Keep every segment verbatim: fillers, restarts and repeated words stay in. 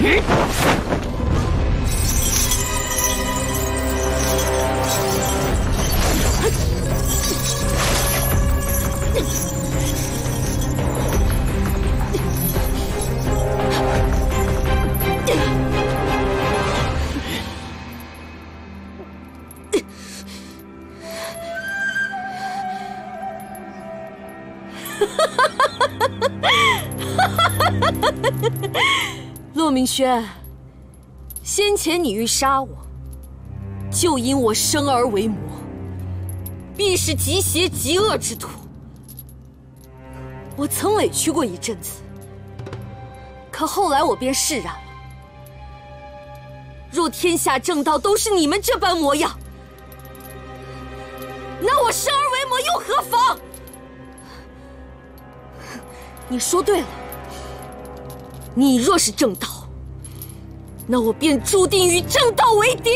骆明轩，先前你欲杀我，就因我生而为魔，必是极邪极恶之徒。我曾委屈过一阵子，可后来我便释然了。若天下正道都是你们这般模样，那我生而为魔又何妨？你说对了，你若是正道，那我便注定与正道为敌。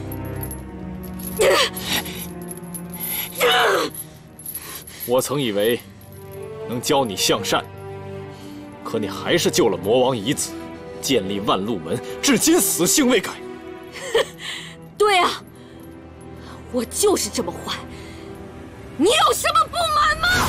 我曾以为能教你向善，可你还是救了魔王遗子，建立万路门，至今死性未改。 对啊，我就是这么坏，你有什么不满吗？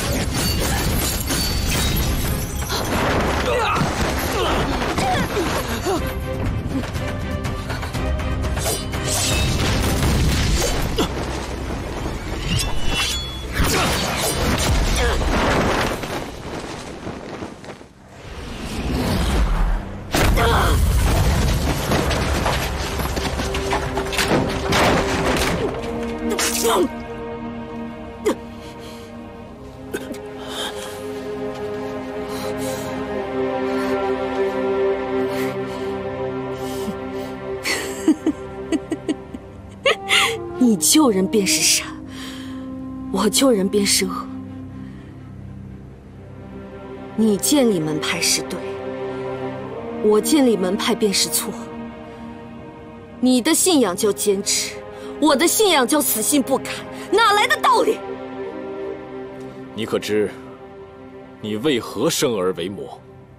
你救人便是善，我救人便是恶。你建立门派是对，我建立门派便是错。你的信仰叫坚持，我的信仰叫死性不改，哪来的道理？ 你可知，你为何生而为魔？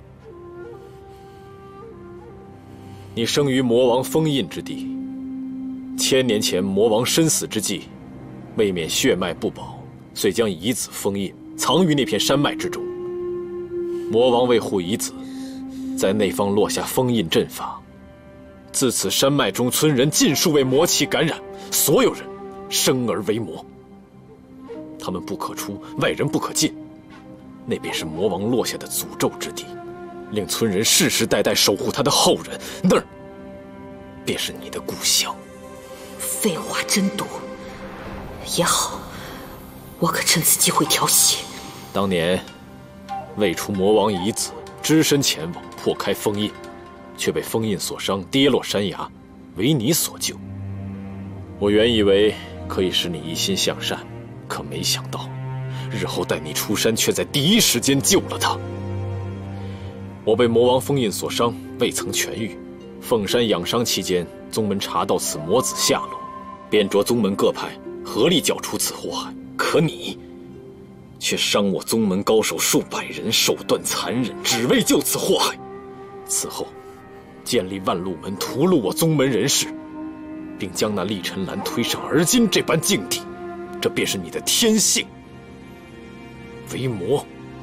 你生于魔王封印之地。千年前，魔王身死之际，为免血脉不保，遂将遗子封印，藏于那片山脉之中。魔王为护遗子，在内方落下封印阵法。自此，山脉中村人尽数为魔气感染，所有人生而为魔。他们不可出，外人不可进。那便是魔王落下的诅咒之地，令村人世世代代守护他的后人。那儿，便是你的故乡。 废话真多。也好，我可趁此机会调戏。 当年，为除魔王遗子，只身前往破开封印，却被封印所伤，跌落山崖，为你所救。我原以为可以使你一心向善，可没想到，日后待你出山，却在第一时间救了他。我被魔王封印所伤，未曾痊愈。凤山养伤期间，宗门查到此魔子下落，便着宗门各派合力剿除此祸害。可你却伤我宗门高手数百人，手段残忍，只为救此祸害。此后，建立万路门，屠戮我宗门人士，并将那厉尘兰推上而今这般境地，这便是你的天性。为魔，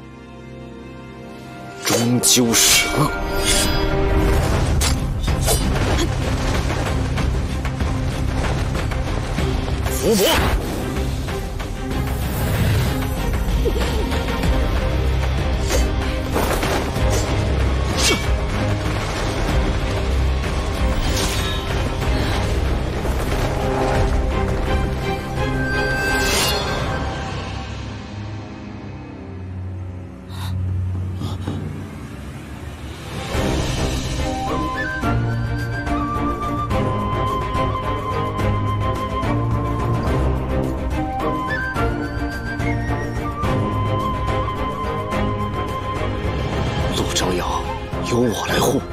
终究是恶。伏魔！由我来护。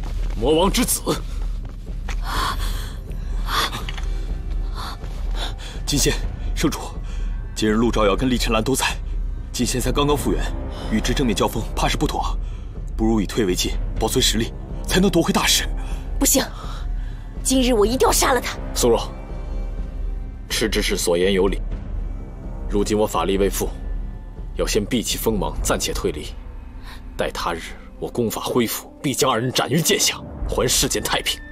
魔王之子， 金仙，圣主，今日陆昭瑶跟厉晨兰都在，金仙才刚刚复原，与之正面交锋，怕是不妥，不如以退为进，保存实力，才能夺回大势。 不行，今日我一定要杀了他。 苏若，赤之士所言有理。如今我法力未复，要先避其锋芒，暂且退离。待他日我功法恢复，必将二人斩于剑下，还世间太平。